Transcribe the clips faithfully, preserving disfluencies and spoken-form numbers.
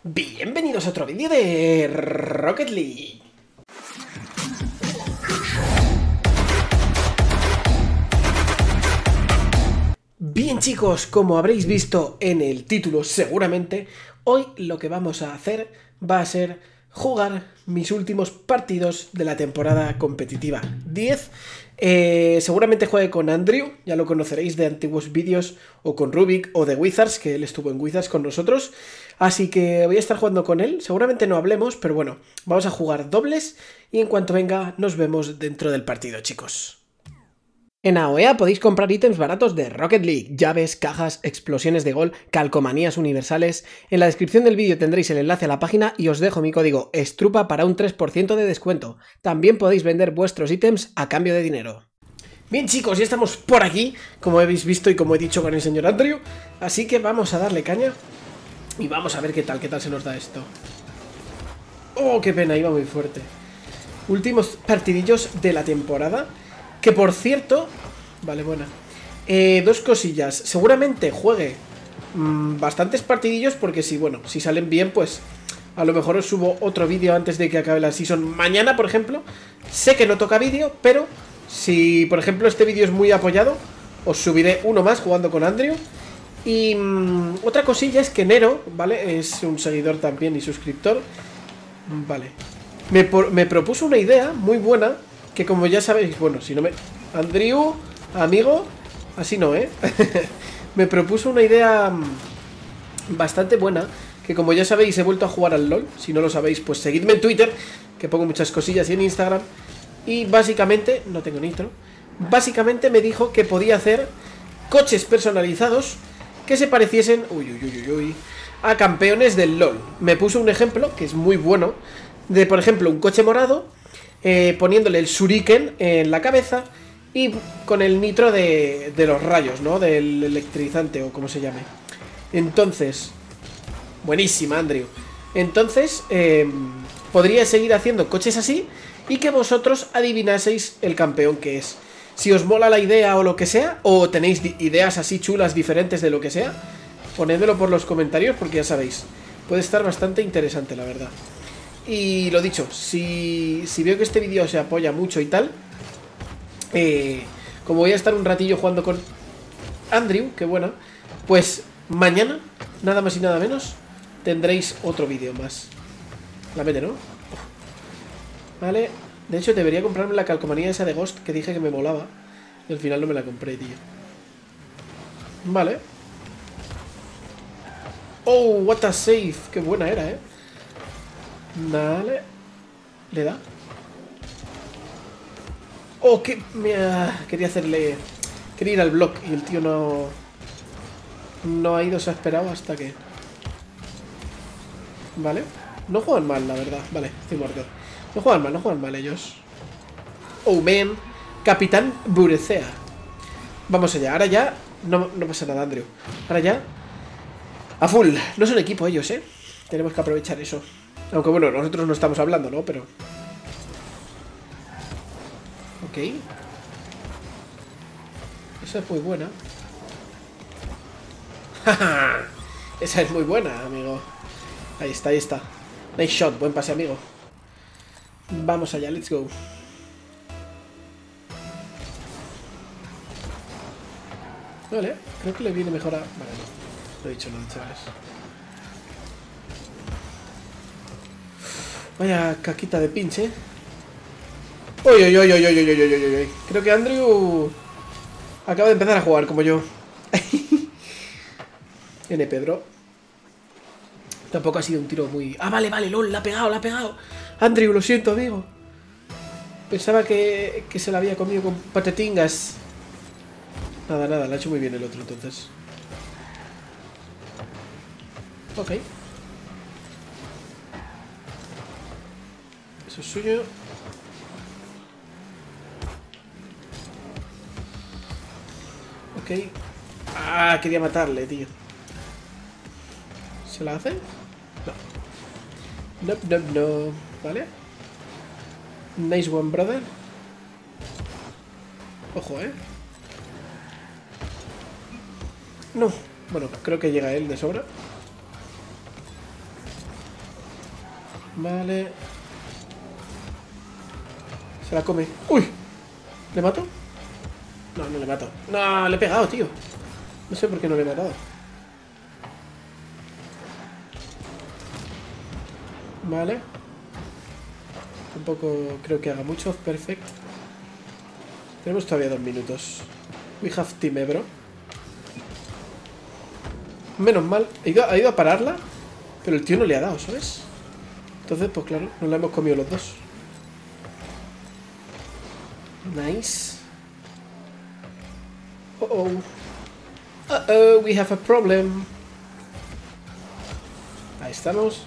Bienvenidos a otro vídeo de Rocket League. Bien chicos, como habréis visto en el título seguramente, hoy lo que vamos a hacer va a ser jugar mis últimos partidos de la temporada competitiva diez. Eh, seguramente juegue con Andrew, ya lo conoceréis de antiguos vídeos, o con Rubik o de Wizards, que él estuvo en Wizards con nosotros. Así que voy a estar jugando con él, seguramente no hablemos, pero bueno, vamos a jugar dobles y en cuanto venga nos vemos dentro del partido, chicos. En A O E A podéis comprar ítems baratos de Rocket League, llaves, cajas, explosiones de gol, calcomanías universales. En la descripción del vídeo tendréis el enlace a la página y os dejo mi código STRUPA para un tres por ciento de descuento. También podéis vender vuestros ítems a cambio de dinero. Bien chicos, ya estamos por aquí, como habéis visto y como he dicho con el señor Andrew. Así que vamos a darle caña y vamos a ver qué tal, qué tal se nos da esto. Oh, qué pena, iba muy fuerte. Últimos partidillos de la temporada. Que por cierto, vale, buena. Eh, dos cosillas. Seguramente juegue mmm, bastantes partidillos porque si, bueno, si salen bien, pues a lo mejor os subo otro vídeo antes de que acabe la season. Mañana, por ejemplo, sé que no toca vídeo, pero si, por ejemplo, este vídeo es muy apoyado, os subiré uno más jugando con Andrew. Y mmm, otra cosilla es que Nero, ¿vale? Es un seguidor también y suscriptor. Vale. Me, por, me propuso una idea muy buena. Que como ya sabéis, bueno, si no me... Andrew, amigo, así no, ¿eh? Me propuso una idea bastante buena, que como ya sabéis he vuelto a jugar al LOL. Si no lo sabéis, pues seguidme en Twitter, que pongo muchas cosillas, y en Instagram. Y básicamente, no tengo nitro, básicamente me dijo que podía hacer coches personalizados que se pareciesen, uy, uy, uy, uy, uy, a campeones del LOL. Me puso un ejemplo, que es muy bueno, de por ejemplo un coche morado, Eh, poniéndole el shuriken en la cabeza y con el nitro de, de los rayos, ¿no? Del electrizante o como se llame. Entonces, buenísima, Andrew. Entonces, eh, podría seguir haciendo coches así y que vosotros adivinaseis el campeón que es. Si os mola la idea o lo que sea, o tenéis ideas así chulas diferentes de lo que sea, ponedmelo por los comentarios porque ya sabéis, puede estar bastante interesante, la verdad. Y lo dicho, si, si veo que este vídeo se apoya mucho y tal, eh, como voy a estar un ratillo jugando con Andrew, que bueno, pues mañana, nada más y nada menos, tendréis otro vídeo más. La mete, ¿no? Vale, de hecho debería comprarme la calcomanía esa de Ghost que dije que me molaba y al final no me la compré, tío. Vale. Oh, what a save, qué buena era, eh. Vale. ¿Le da? Oh, que... Mira, quería hacerle... Quería ir al block y el tío no... No ha ido, se ha esperado hasta que... Vale. No juegan mal, la verdad. Vale, estoy muerto. No juegan mal, no juegan mal ellos. Oh, man. Capitán Burecea. Vamos allá. Ahora ya... No, no pasa nada, Andrew. Ahora ya... A full. No son equipo ellos, ¿eh? Tenemos que aprovechar eso. Aunque bueno, nosotros no estamos hablando, ¿no? Pero... Ok. Esa es muy buena. Esa es muy buena, amigo. Ahí está, ahí está. Nice shot, buen pase, amigo. Vamos allá, let's go. Vale, creo que le viene mejor a... Vale, no. No he dicho nada, chavales. Vaya caquita de pinche. Uy, uy, uy, uy, uy, uy, uy, uy, uy. Creo que Andrew acaba de empezar a jugar como yo. N, Pedro. Tampoco ha sido un tiro muy... Ah, vale, vale, lol, la ha pegado, la ha pegado. Andrew, lo siento, amigo. Pensaba que, que se la había comido con patatingas. Nada, nada, la ha hecho muy bien el otro, entonces. Ok. Eso es suyo. Ok. Ah, quería matarle, tío. ¿Se la hace? No. No, no, no. ¿Vale? Nice one, brother. Ojo, ¿eh? No. Bueno, creo que llega él de sobra. Vale. Se la come. ¡Uy! ¿Le mato? No, no le mato. No, le he pegado, tío. No sé por qué no le he matado. Vale. Tampoco creo que haga mucho. Perfecto. Tenemos todavía dos minutos. We have time, bro. Menos mal. Ha ido, ha ido a pararla, pero el tío no le ha dado, ¿sabes? Entonces, pues claro, nos la hemos comido los dos. Nice. Uh oh. Uh oh, we have a problem. Ahí estamos.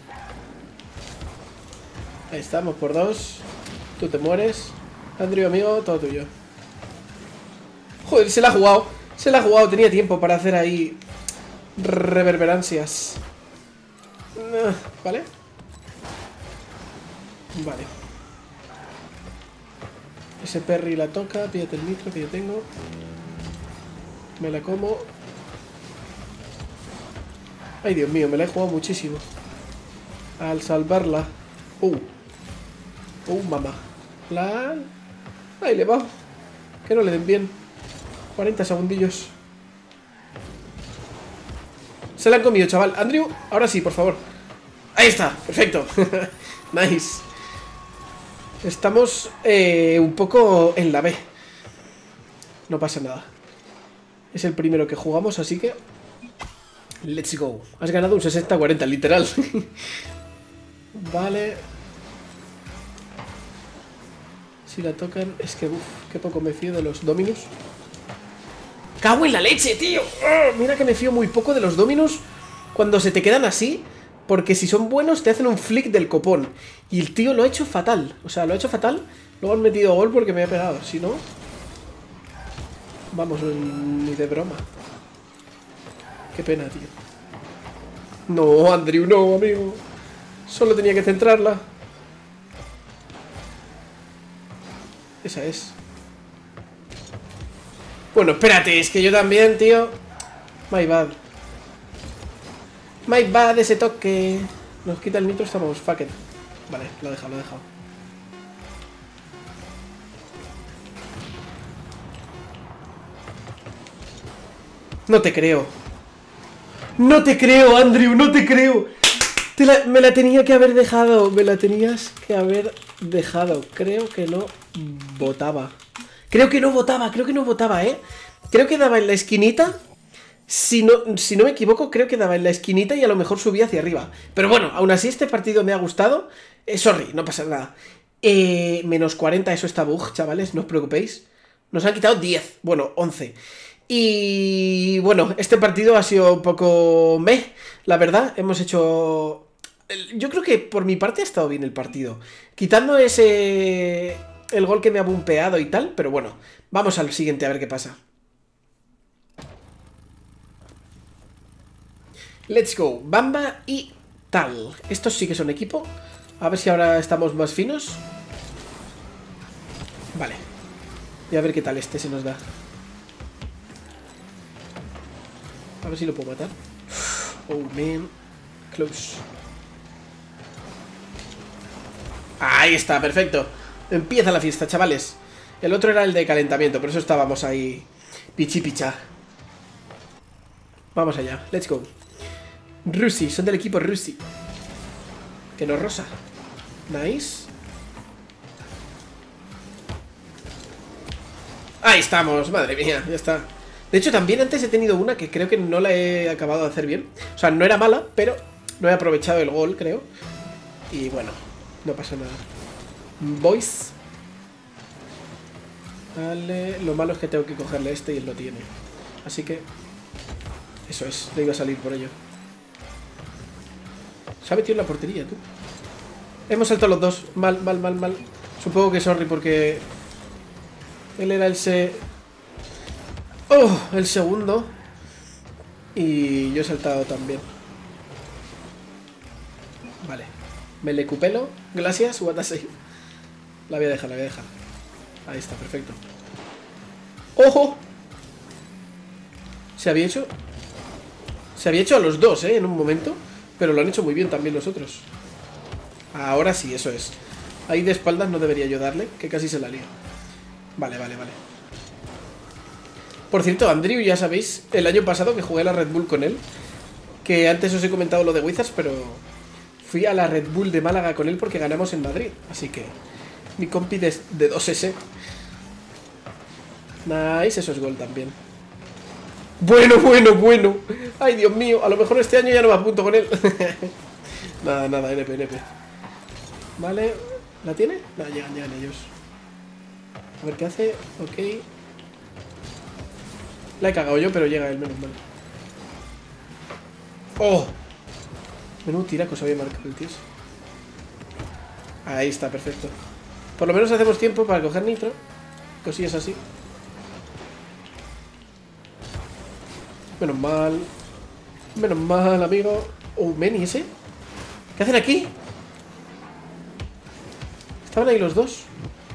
Ahí estamos por dos. Tú te mueres. Andrew, amigo, todo tuyo. Joder, se la ha jugado. Se la ha jugado. Tenía tiempo para hacer ahí reverberancias. Vale. Vale. Ese Perry la toca. Pídate el nitro que yo tengo. Me la como. Ay, Dios mío, me la he jugado muchísimo. Al salvarla. Uh. Uh, mamá. La... Ahí le va. Que no le den bien. cuarenta segundillos. Se la han comido, chaval. Andrew, ahora sí, por favor. Ahí está, perfecto. Nice. Estamos eh, un poco en la B. No pasa nada. Es el primero que jugamos, así que... Let's go. Has ganado un sesenta cuarenta, literal. Vale. Si la tocan... Es que, uff, qué poco me fío de los Dominus. ¡Cago en la leche, tío! ¡Oh! Mira que me fío muy poco de los Dominus cuando se te quedan así, porque si son buenos te hacen un flick del copón. Y el tío lo ha hecho fatal. O sea, lo ha hecho fatal. Luego han metido gol porque me ha pegado. Si no... Vamos, ni de broma. Qué pena, tío. No, Andrew, no, amigo. Solo tenía que centrarla. Esa es. Bueno, espérate, es que yo también, tío. My bad. My bad ese toque. Nos quita el nitro, estamos fuck it. Vale, lo he dejado, lo he dejado. No te creo. No te creo, Andrew, no te creo. Te la, me la tenía que haber dejado. Me la tenías que haber dejado. Creo que no votaba. Creo que no votaba, creo que no votaba, ¿eh? Creo que daba en la esquinita. Si no, si no me equivoco, creo que daba en la esquinita y a lo mejor subía hacia arriba. Pero bueno, aún así este partido me ha gustado. eh, Sorry, no pasa nada. eh, Menos cuarenta, eso está bug, chavales, no os preocupéis. Nos han quitado diez, bueno, once. Y bueno, este partido ha sido un poco meh, la verdad. Hemos hecho... Yo creo que por mi parte ha estado bien el partido. Quitando ese... el gol que me ha bumpeado y tal, pero bueno, vamos al siguiente a ver qué pasa. Let's go, Bamba y tal. Estos sí que son equipo. A ver si ahora estamos más finos. Vale. Y a ver qué tal este se nos da. A ver si lo puedo matar. Oh, man. Close. Ahí está, perfecto. Empieza la fiesta, chavales. El otro era el de calentamiento, por eso estábamos ahí pichi picha. Vamos allá, let's go. Rusi, son del equipo Rusi. Que no rosa. Nice. Ahí estamos, madre mía, ya está. De hecho, también antes he tenido una que creo que no la he acabado de hacer bien. O sea, no era mala, pero no he aprovechado el gol, creo. Y bueno, no pasa nada. Boys. Vale, lo malo es que tengo que cogerle este y él lo tiene. Así que... Eso es, le iba a salir por ello. Se ha metido en la portería, tú. Hemos saltado los dos. Mal, mal, mal, mal. Supongo que sorry porque... Él era el se... Oh, el segundo. Y yo he saltado también. Vale. Me le cupelo. Gracias, what a save. La voy a dejar, la voy a dejar. Ahí está, perfecto. ¡Ojo! Se había hecho... Se había hecho a los dos, ¿eh? En un momento. Pero lo han hecho muy bien también los otros. Ahora sí, eso es. Ahí de espaldas no debería yo darle, que casi se la lío. Vale, vale, vale. Por cierto, Andrew, ya sabéis, el año pasado que jugué a la Red Bull con él, que antes os he comentado lo de Wizards, pero fui a la Red Bull de Málaga con él porque ganamos en Madrid. Así que mi compi de, de dos ese. Nice, eso es gol también. Bueno, bueno, bueno. Ay, Dios mío, a lo mejor este año ya no me apunto con él. Nada, nada, N P, N P. Vale, ¿la tiene? No, llegan, llegan ellos. A ver qué hace, ok. La he cagado yo, pero llega él, menos mal. ¡Oh! Menudo tiraco se había marcado el tío. Ahí está, perfecto. Por lo menos hacemos tiempo para coger nitro. Cosillas así. Menos mal. Menos mal, amigo. Oh, Meni ese. ¿Qué hacen aquí? Estaban ahí los dos.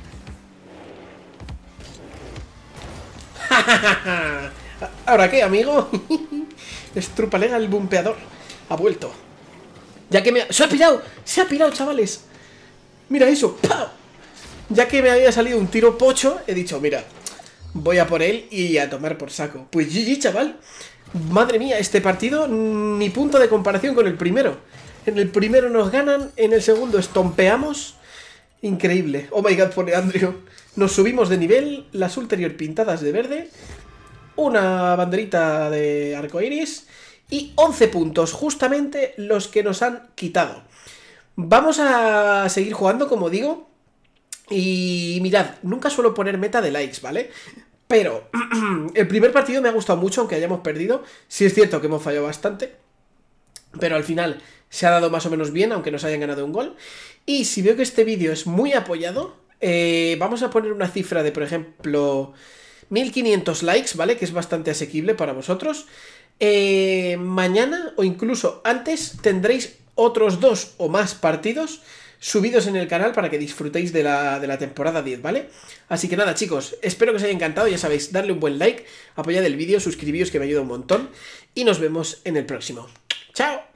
¿Ahora qué, amigo? Estrupalega el bumpeador. Ha vuelto. Ya que me ha... ¡Se ha pirado! ¡Se ha pirado, chavales! Mira eso. ¡Pau! Ya que me había salido un tiro pocho, he dicho, mira, voy a por él y a tomar por saco. Pues G G, chaval. Madre mía, este partido ni punto de comparación con el primero. En el primero nos ganan, en el segundo estompeamos. Increíble. Oh my god, pone Andrew. Nos subimos de nivel, las ulterior pintadas de verde, una banderita de arcoiris y once puntos, justamente los que nos han quitado. Vamos a seguir jugando, como digo. Y mirad, nunca suelo poner meta de likes, ¿vale? Pero el primer partido me ha gustado mucho, aunque hayamos perdido. Sí es cierto que hemos fallado bastante, pero al final se ha dado más o menos bien, aunque nos hayan ganado un gol. Y si veo que este vídeo es muy apoyado, eh, vamos a poner una cifra de, por ejemplo, mil quinientos likes, ¿vale? Que es bastante asequible para vosotros. Eh, mañana o incluso antes tendréis otros dos o más partidos subidos en el canal para que disfrutéis de la, de la temporada diez, ¿vale? Así que nada, chicos, espero que os haya encantado. Ya sabéis, darle un buen like, apoyad el vídeo, suscribíos que me ayuda un montón y nos vemos en el próximo. ¡Chao!